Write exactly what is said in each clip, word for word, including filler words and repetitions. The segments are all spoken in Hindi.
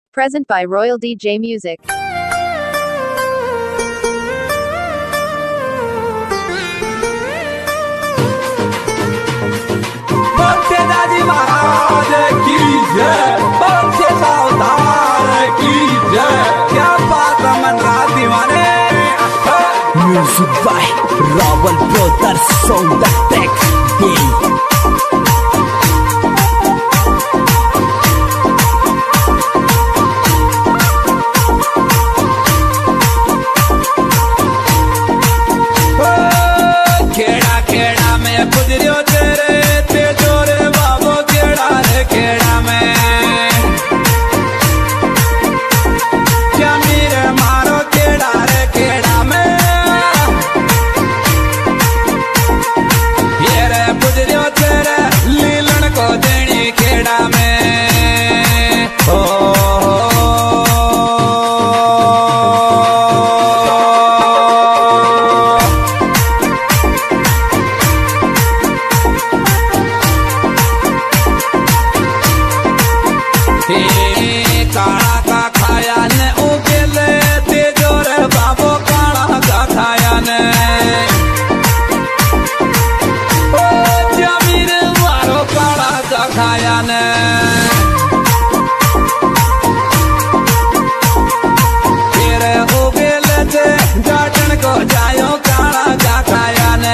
Present by Royal D J Music. बच्चे दादी महाराज की जय, बच्चे सावधान की जय। क्या बात है मन रात दीवाने। Music by Rawal Brothers on the track. Hey. काला का खाया ने उगले ते जोरे बाबो काला का खाया ने ओ जमीर वारो काला का खाया ने तेरे उगले ते जाटन को जायो काला का खाया ने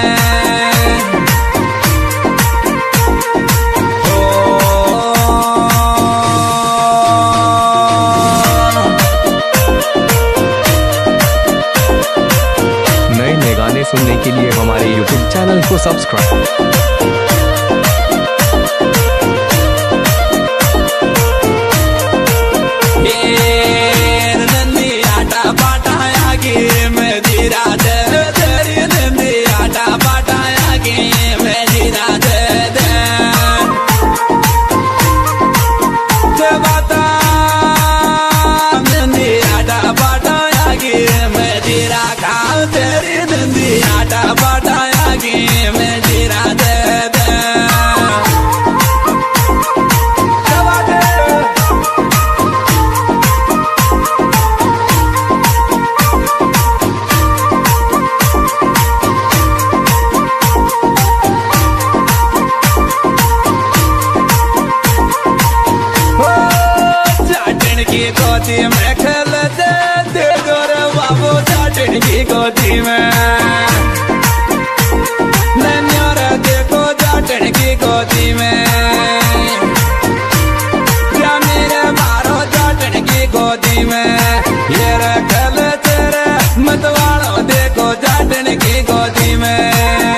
सुनने के लिए हमारे यूट्यूब चैनल को सब्सक्राइब। गोदी में खेल दे दे गोरे बाबू जाटन की गोदी में नन्यारा देखो जाटन की गोदी में क्या मेरे मारो जाटन की गोदी में ये रे खेल तेरे मतवाड़ो देखो जाटन की गोदी में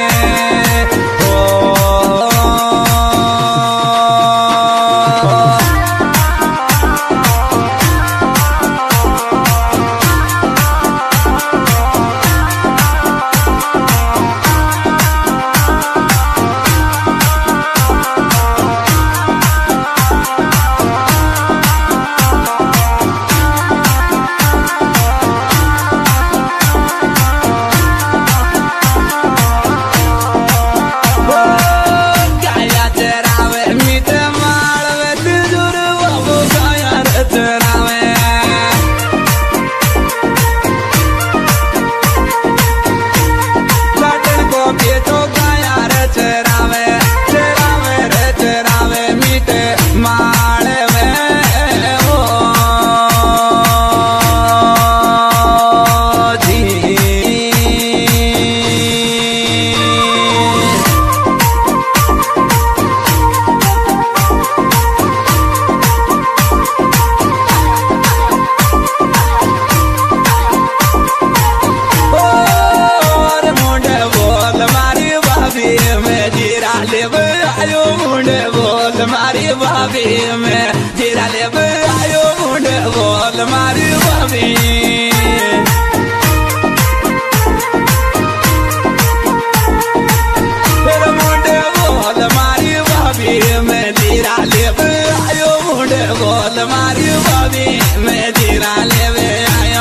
मारी भाभी में जीरा ले आयो मुंडे बोल मारी भाभी फिर मुंडे बोल मारी भाभी में जीरा ले आयो मुंडे बोल मारी भाभी में जीरा ले आयो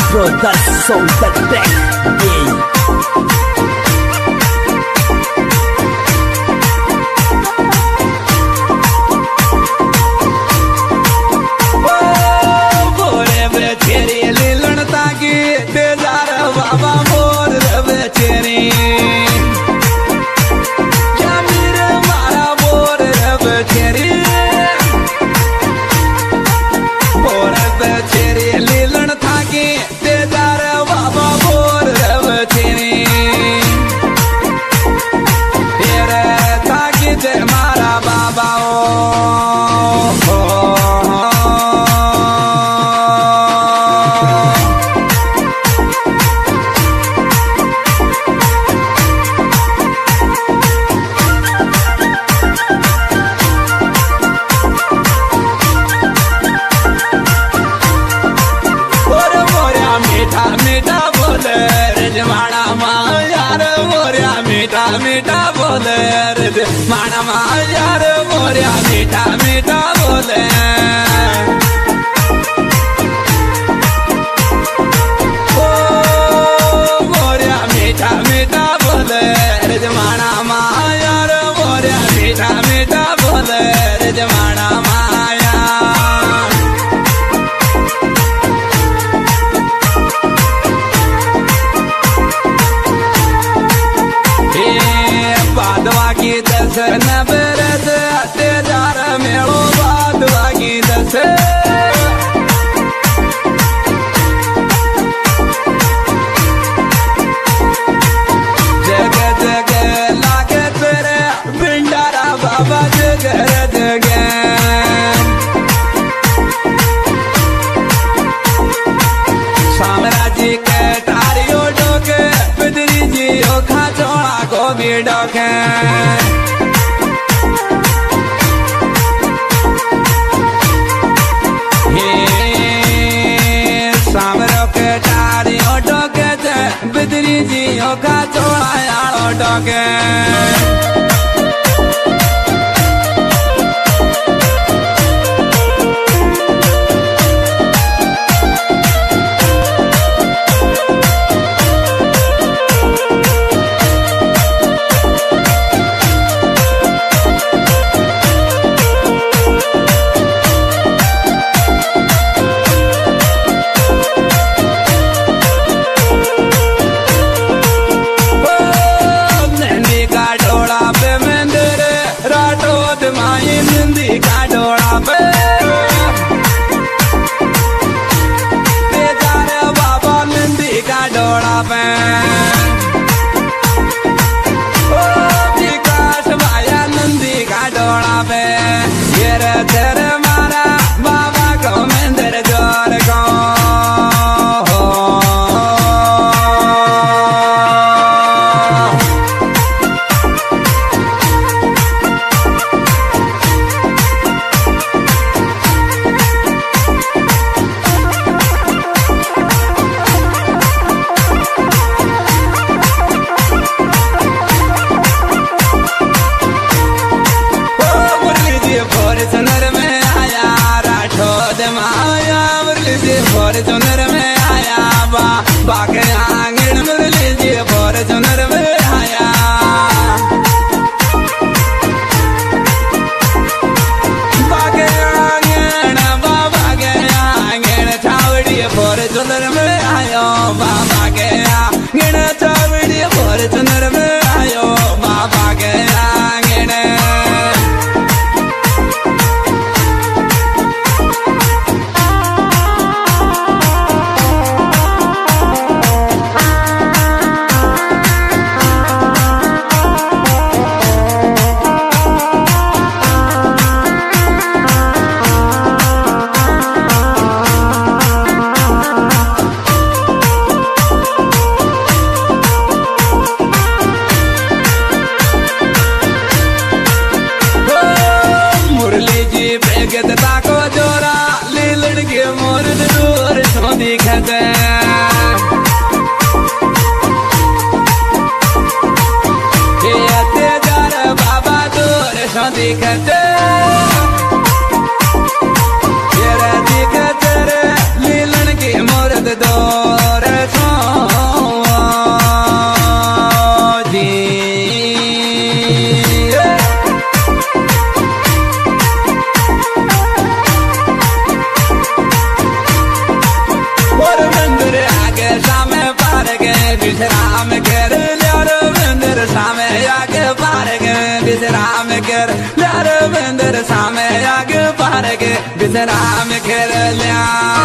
Brothers sound the track. Yeah. मीठा बोले रे माना यार मोरिया मीठा मीठा बोले ओ मोरिया मीठा मीठा बोले रे माना यार मोरिया मीठा मीठा बोले रे माना माया बादवा की दस न बरस तेजार मेलो बादवा की दस जग जग लागे तेरे भिंडारा बाबा जगर जगे साम्राज्य के तारियों डोके पिदरी जी ओखा चोड़ा को भी डोके बिदरी जी का चोड़ा यारो डोके फॉर्चूनर में आया बा बाके आंगन में लीजिए फॉर्चूनर में आया बाके आंगन बाबा के आंगन छावड़ी फॉर्चूनर में आयो बाबा के आंगन छावड़ी फॉर्चूनर में आयो बाबा के आंगन को जोरा लीलड़ के मोर दूर सो दिखते तेजार बाबा दूर सो दिखते दिखते लीलड़ के मोर दूर विश्राम कर ल्यार बंदर सामे आगे पार के विश्राम कर ल्यार बंदर सामे आगे पार के विश्राम कर लिया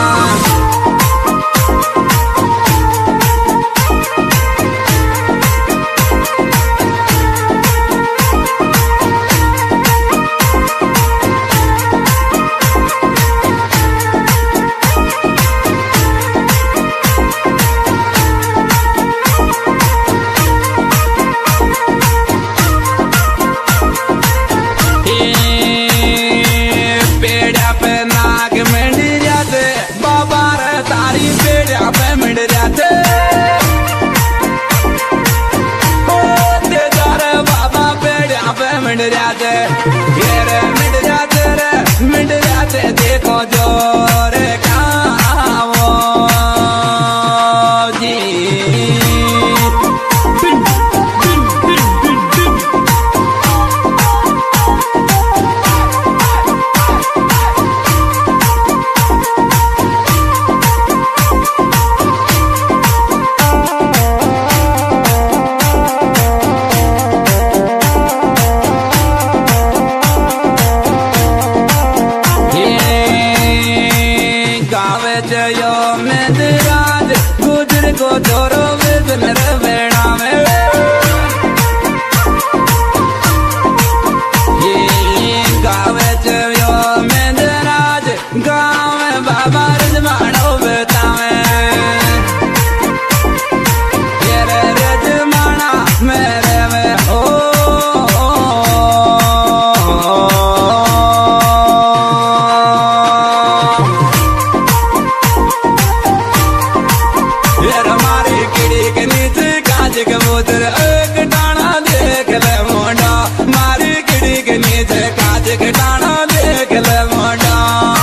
मिट जाते घेरे मिट जाते रे मिट जाते देखो जोर कावो जी जयो मेदराज गुजर को जोरो विजन रवेणा में ये गावे जयो मेदराज गाँव में बाबा रजमानो बेतावे ये रे रजमाना मेरे में हो कबूतर एक टाना देख ले मोटा मारी किड़ी के नीचे काज के टाना देख ले मोटा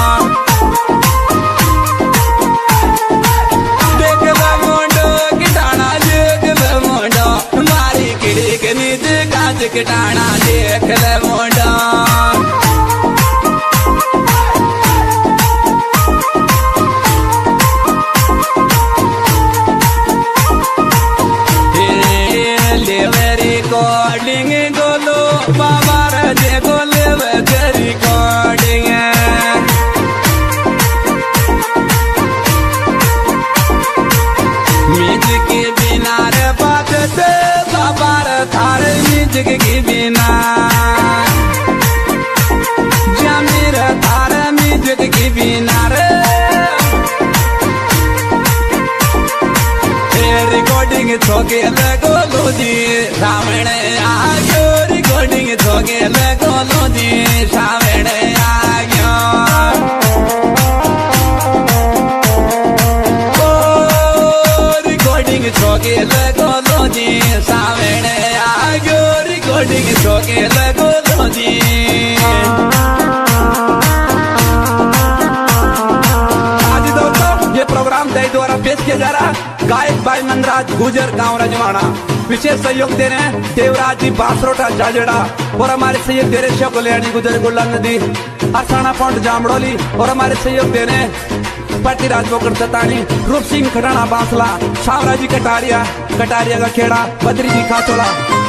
देख ले मोटो की टाना देख ले मोटा मारी किड़ी के नीचे काज के टाना देख ले मोटा रिकॉर्डिंग गोलो बाबा रजे गोले वजह रिकॉर्डिंग म्यूजिक के बिना रे बात से बाबा रे थारे म्यूजिक के बिना जमीर थारे म्यूजिक के बिना रे रिकॉर्डिंग छोके लगो लोजी सावण आ गयो रिकॉर्डिंग छोके लगो लोजी सावण आ गयो ओ रिकॉर्डिंग छोके लगो लोजी सावण आ गयो रिकॉर्डिंग छोके लगो लोजी आज दोस्तों ये प्रोग्राम दई द्वारा पेश किया जा रहा गायक भाई नंदराज गुजर गांव रजवाड़ा विशेष सहयोग दे रहे हैं देवराज जी बासरोटा जाजड़ा और हमारे सहयोग दे रहे शेख कल्याणी गुजर गोला नदी अरसाना पॉइंट जामड़ोली और हमारे सहयोग दे रहे हैं पटिराज बोकर सतानी रूप सिंह खटाना बांसला सावराजी कटारिया कटारिया का खेड़ा बद्री जी खाचोला